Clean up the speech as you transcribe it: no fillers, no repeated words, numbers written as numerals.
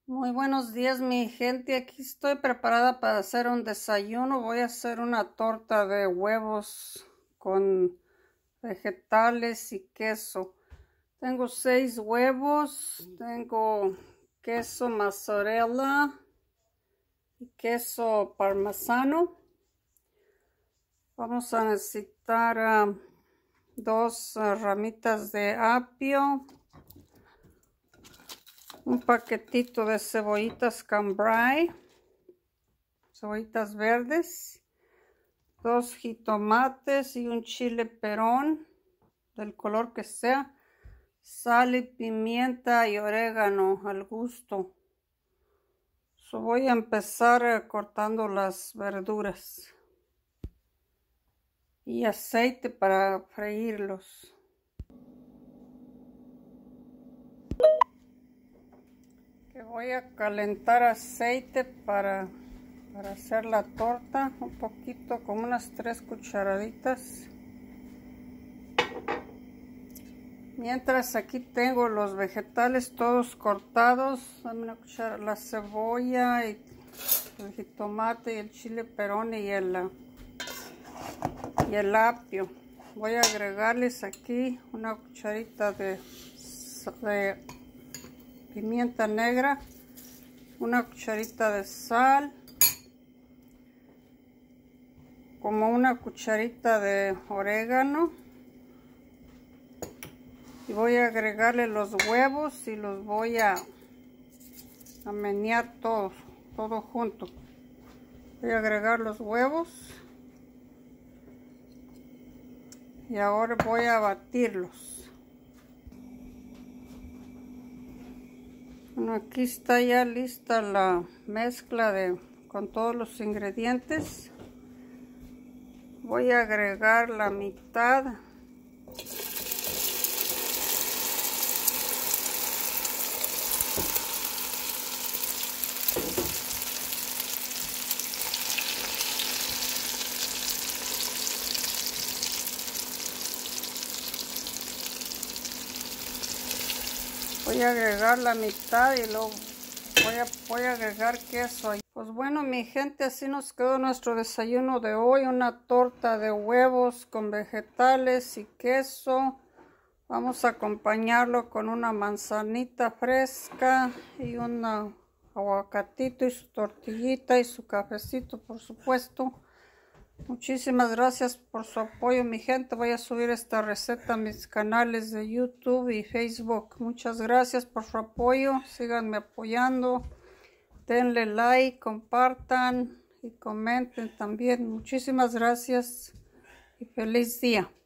Muy buenos días, mi gente. Aquí estoy preparada para hacer un desayuno. Voy a hacer una torta de huevos con vegetales y queso. Tengo 6 huevos, tengo queso mozzarella y queso parmesano. Vamos a necesitar 2 ramitas de apio, un paquetito de cebollitas cambray, cebollitas verdes, 2 jitomates y un chile perón del color que sea, sal y pimienta y orégano al gusto. Voy a empezar cortando las verduras y aceite para freírlos. Voy a calentar aceite para hacer la torta, un poquito, como unas 3 cucharaditas. Mientras aquí tengo los vegetales todos cortados. Dame una cuchara, la cebolla y el jitomate y el chile perón y el apio. Voy a agregarles aquí una cucharita de pimienta negra, una cucharita de sal, como una cucharita de orégano, y voy a agregarle los huevos y los voy a menear todo junto. Voy a agregar los huevos y ahora voy a batirlos. Bueno, aquí está ya lista la mezcla con todos los ingredientes. Voy a agregar la mitad y luego voy a agregar queso ahí. Pues bueno, mi gente, así nos quedó nuestro desayuno de hoy. Una torta de huevos con vegetales y queso. Vamos a acompañarlo con una manzanita fresca y un aguacatito y su tortillita y su cafecito, por supuesto. Muchísimas gracias por su apoyo, mi gente. Voy a subir esta receta a mis canales de YouTube y Facebook. Muchas gracias por su apoyo. Síganme apoyando. Denle like, compartan y comenten también. Muchísimas gracias y feliz día.